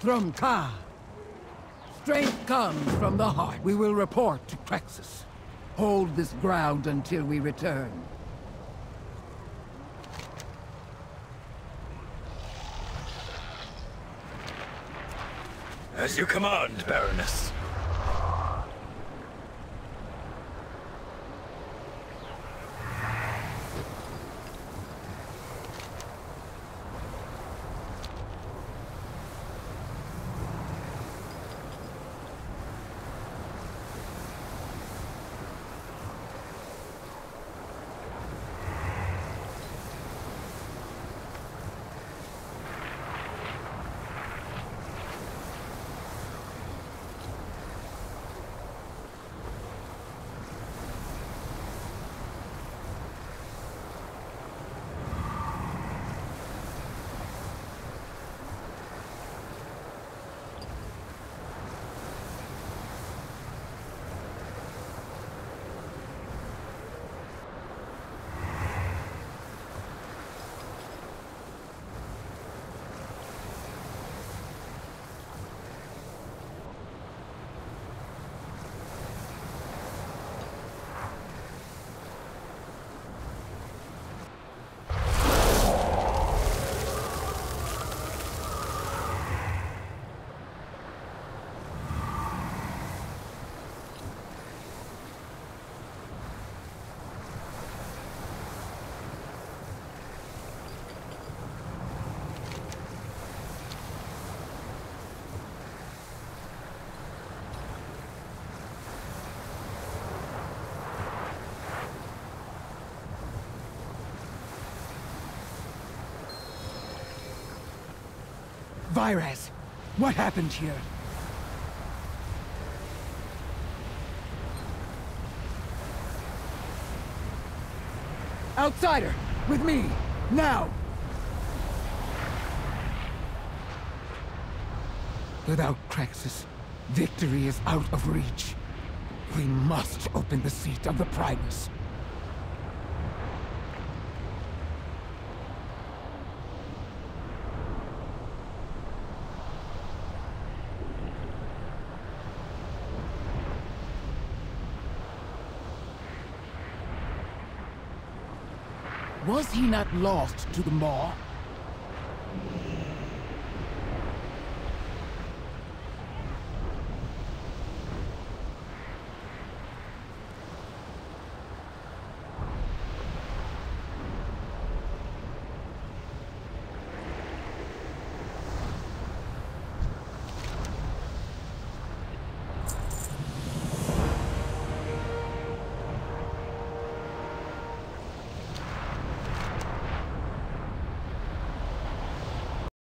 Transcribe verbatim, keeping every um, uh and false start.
From Ka. Strength comes from the heart. We will report to Crexus. Hold this ground until we return. As you command, Baroness. Virez, what happened here? Outsider, with me, now! Without Crexus, victory is out of reach. We must open the seat of the Primus. Was he not lost to the Maw?